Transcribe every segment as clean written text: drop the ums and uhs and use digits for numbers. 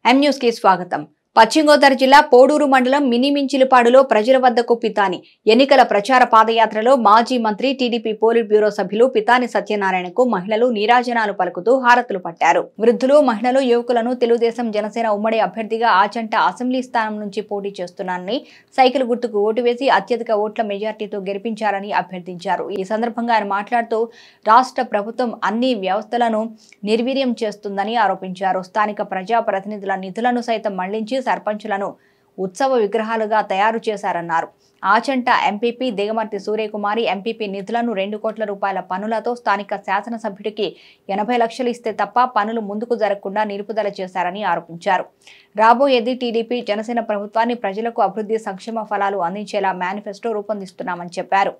M news కి స్వాగతం। పశ్చిమ గోదావరి జిల్లా పోడూరు మండలం మినిమించిలిపాడులో ప్రజల వద్దకు పితాని ఎన్నికల ప్రచార పాదయాత్రలో మాజీ మంత్రి టీడీపీ పోలిట్ బ్యూరో సభ్యులు పితాని సత్యనారాయణకు మహిళలు నీరాజనాలు పలుకుతూ హారతులు పట్టారు। వృద్ధులు, మహిళలు, యువకులను తెలుగుదేశం జనసేన ఉమ్మడి అభ్యర్థిగా ఆచంట అసెంబ్లీ స్థానం నుంచి పోటీ చేస్తున్నానని, సైకిల్ గుర్తుకు ఓటు వేసి అత్యధిక ఓట్ల మెజార్టీతో గెలిపించాలని అభ్యర్థించారు। ఈ సందర్భంగా ఆయన మాట్లాడుతూ రాష్ట్ర ప్రభుత్వం అన్ని వ్యవస్థలను నిర్వీర్యం చేస్తుందని ఆరోపించారు। స్థానిక ప్రజా ప్రతినిధుల నిధులను సైతం మళ్లించి సర్పంచులను ఉత్సవ విగ్రహాలుగా తయారు చేశారన్నారు। ఆచంట ఎంపీపీ దిగమర్తి సూర్యకుమారి ఎంపీపీ నిధులను 2 కోట్ల రూపాయల పనులతో స్థానిక శాసనసభ్యుడికి 80 లక్షలు ఇస్తే తప్ప పనులు ముందుకు జరగకుండా నిలుపుదల చేశారని ఆరోపించారు। రాబోయేది టీడీపీ జనసేన ప్రభుత్వాన్ని ప్రజలకు అభివృద్ధి సంక్షేమ ఫలాలు అందించేలా మేనిఫెస్టో రూపొందిస్తున్నామని చెప్పారు।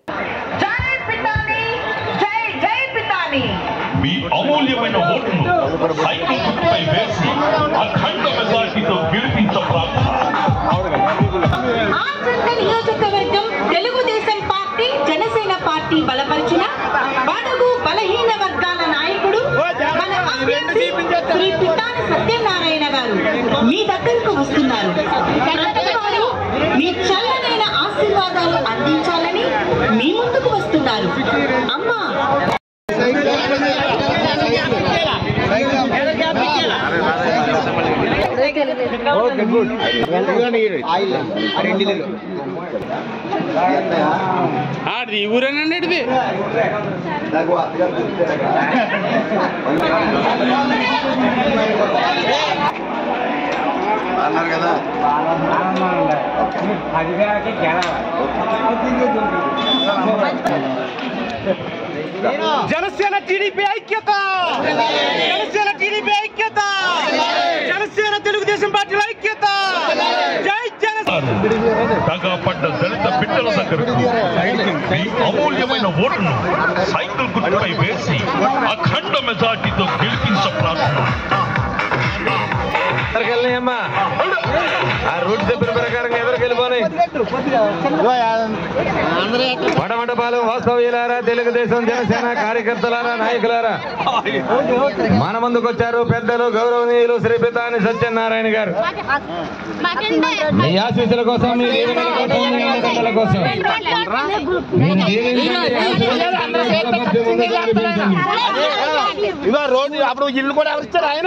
మీ అమూల్యమైన ఓటును సైకిల్ గుర్తుపై వేసి అఖండ మెజారిటీతో గెలిపించ ప్రార్థన। ఆచంట నియోజకవర్గం తెలుగుదేశం పార్టీ జనసేన పార్టీ బలపరిచిన బడుగు బలహీన వర్గాల నాయకుడు మన అభ్యర్థి శ్రీ పితాని సత్యనారాయణ గారు మీ దగ్గరకు వస్తున్నారు। వారు మీ చల్లనైన ఆశీర్వాదాలు అందించాలని మీ ముందుకు వస్తున్నారు। అమ్మా ఊరేనండి అన్నారు కదా జనసేన టీడీపీ ఐక్యత, జనసేన టీడీపీ ఐక్యత, జనసేన తెలుగుదేశం పార్టీల ఐక్యత। జై జనసేన పడ్డ దళిత బిడ్డల దగ్గరకు మీ అమూల్యమైన ఓటును సైకిల్ గుర్తుపై వేసి అఖండ మెజార్టీతో గెలిపించ ప్రార్థన। ఆ రూట్ చెప్పిన ప్రకారం ఎదురుకి వెళ్ళిపోయి వడమండపాలెం వాస్తవ్యులారా, తెలుగుదేశం జనసేన కార్యకర్తలారా, నాయకులారా, మన ముందుకు వచ్చారు పెద్దలు గౌరవనీయులు శ్రీ పితాని సత్యనారాయణ గారు। మీ ఆశీస్సుల కోసం, మీ దీవెనల కోసం, మీ అండదండల కోసం రోజు అప్పుడు ఇల్లు కూడా ఇస్తారు ఆయన।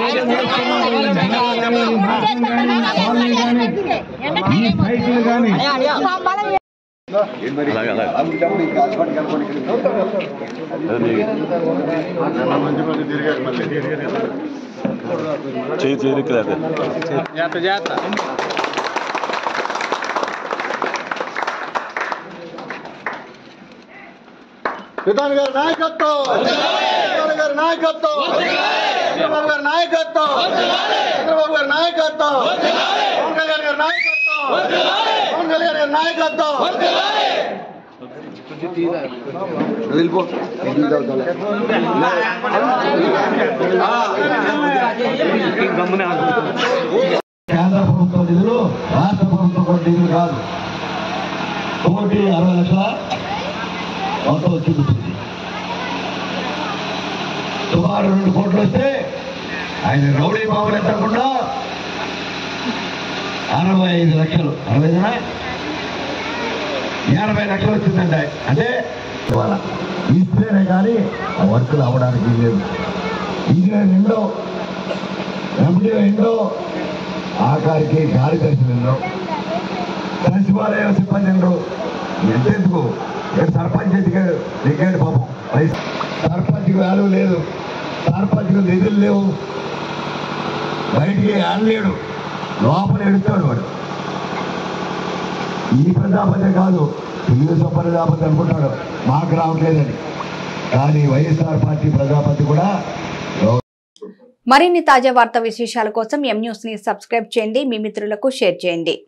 పితాని గారి నాయకత్వం, పితాని గారి నాయకత్వం, చంద్రబాబు గారి నాయకత్వం, చంద్రబాబు గారి నాయకత్వం, పవన్ కళ్యాణ్ గారి నాయకత్వం, పవన్ కళ్యాణ్ గారి నాయకత్వం। వెళ్ళిపో కేంద్ర ప్రభుత్వ నిధులు రాష్ట్ర ప్రభుత్వం నిధులు కాదు, 160 లక్షల మొత్తం చూపుతుంది। సుమారు 2 కోట్లు వస్తే ఆయన రౌడీ బాబులు ఎత్తకుండా 65 లక్షలు, 80 లక్షలు వచ్చిందండి। అంటే ఇస్తేనే కానీ వర్కులు అవ్వడానికి లేదు। ఇంజనీర్ నిండో, ఎండి నిండో, ఆఖరికి కార్యదర్శి నిండో, సచివాలయ సిబ్బంది నిండో, ఎంతెందుకు సర్పంచ్ దిగాడు పాపం। సర్పంచ్కి వాల్యూ లేదు, సర్పంచ్కి నిధులు లేవు, బయటికి ఆడలేడు, లోపల ఎడుతాడు వాడు। ఈ ప్రజాపతి కాదు, తెలుగుదేశం ప్రజాపతి అనుకుంటాడు మాకు రావట్లేదని, కానీ వైఎస్ఆర్ పార్టీ ప్రజాపతి కూడా। మరిన్ని తాజా వార్తా విశేషాల కోసం ఎం న్యూస్ ని సబ్స్క్రైబ్ చేయండి, మీ మిత్రులకు షేర్ చేయండి।